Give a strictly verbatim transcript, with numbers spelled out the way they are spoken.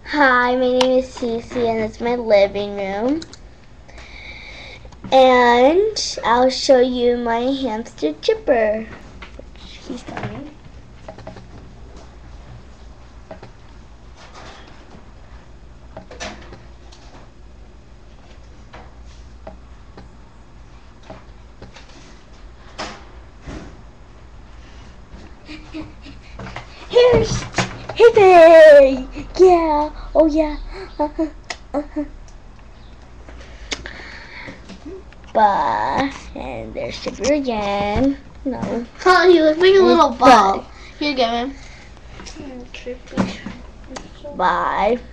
Hi, my name is Cece and it's my living room. And I'll show you my hamster Chipper. He's coming. Here's Hippie! Yeah, oh yeah. Uh-huh. Uh-huh. But, and there's Chipper again. No. Oh, he looks like a little ball. Here, give him. Bye.